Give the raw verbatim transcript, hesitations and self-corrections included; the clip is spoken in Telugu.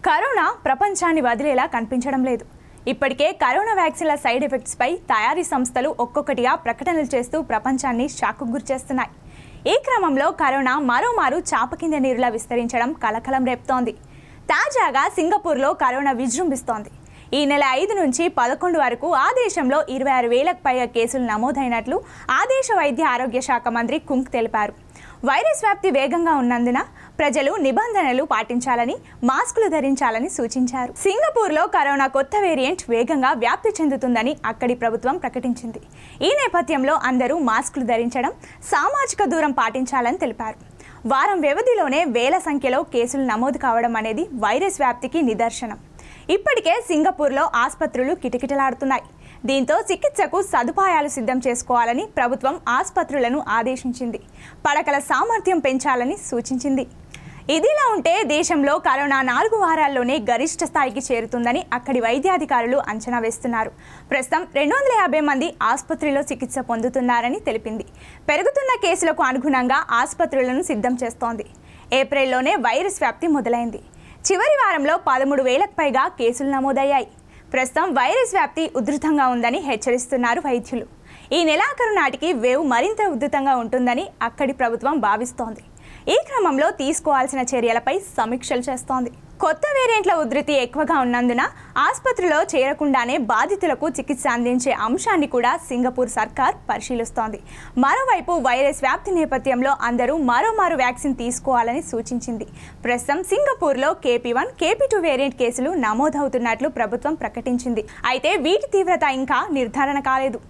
కరోనా ప్రపంచాన్ని వదిలేలా కనిపించడం లేదు. ఇప్పటికే కరోనా వ్యాక్సిన్ల సైడ్ ఎఫెక్ట్స్ పై తయారీ సంస్థలు ఒక్కొక్కటిగా ప్రకటనలు చేస్తూ ప్రపంచాన్ని షాక్కు గురిచేస్తున్నాయి. ఈ క్రమంలో కరోనా మరోమారు చాప కింద నీరులా విస్తరించడం కలకలం రేపుతోంది. తాజాగా సింగపూర్లో కరోనా విజృంభిస్తోంది. ఈ నెల ఐదు నుంచి పదకొండు వరకు ఆ దేశంలో ఇరవై ఆరు వేలకు పైగా కేసులు నమోదైనట్లు ఆ దేశ వైద్య ఆరోగ్య శాఖ మంత్రి కుంగ్ తెలిపారు. వైరస్ వ్యాప్తి వేగంగా ఉన్నందున ప్రజలు నిబంధనలు పాటించాలని, మాస్కులు ధరించాలని సూచించారు. సింగపూర్లో కరోనా కొత్త వేరియంట్ వేగంగా వ్యాప్తి చెందుతుందని అక్కడి ప్రభుత్వం ప్రకటించింది. ఈ నేపథ్యంలో అందరూ మాస్కులు ధరించడం, సామాజిక దూరం పాటించాలని తెలిపారు. వారం వ్యవధిలోనే వేల సంఖ్యలో కేసులు నమోదు కావడం అనేది వైరస్ వ్యాప్తికి నిదర్శనం. ఇప్పటికే సింగపూర్లో ఆసుపత్రులు కిటకిటలాడుతున్నాయి. దీంతో చికిత్సకు సదుపాయాలు సిద్ధం చేసుకోవాలని ప్రభుత్వం ఆసుపత్రులను ఆదేశించింది. పడకల సామర్థ్యం పెంచాలని సూచించింది. ఇదిలా ఉంటే దేశంలో కరోనా నాలుగు వారాల్లోనే గరిష్ట స్థాయికి చేరుతుందని అక్కడి వైద్యాధికారులు అంచనా వేస్తున్నారు. ప్రస్తుతం రెండు వందల యాభై మంది ఆసుపత్రిలో చికిత్స పొందుతున్నారని తెలిపింది. పెరుగుతున్న కేసులకు అనుగుణంగా ఆసుపత్రులను సిద్ధం చేస్తోంది. ఏప్రిల్లోనే వైరస్ వ్యాప్తి మొదలైంది. చివరి వారంలో పదమూడు వేలకు పైగా కేసులు నమోదయ్యాయి. ప్రస్తుతం వైరస్ వ్యాప్తి ఉధృతంగా ఉందని హెచ్చరిస్తున్నారు వైద్యులు. ఈ నెలాఖరు నాటికి వేవ్ మరింత ఉధృతంగా ఉంటుందని అక్కడి ప్రభుత్వం భావిస్తోంది. ఈ క్రమంలో తీసుకోవాల్సిన చర్యలపై సమీక్షలు చేస్తోంది. కొత్త వేరియంట్ల ఉధృతి ఎక్కువగా ఉన్నందున ఆసుపత్రిలో చేరకుండానే బాధితులకు చికిత్స అందించే అంశాన్ని కూడా సింగపూర్ సర్కార్ పరిశీలిస్తోంది. మరోవైపు వైరస్ వ్యాప్తి నేపథ్యంలో అందరూ మరోమారు వ్యాక్సిన్ తీసుకోవాలని సూచించింది. ప్రస్తుతం సింగపూర్లో KP one, KP two variant కేసులు నమోదవుతున్నట్లు ప్రభుత్వం ప్రకటించింది. అయితే వీటి తీవ్రత ఇంకా నిర్ధారణ కాలేదు.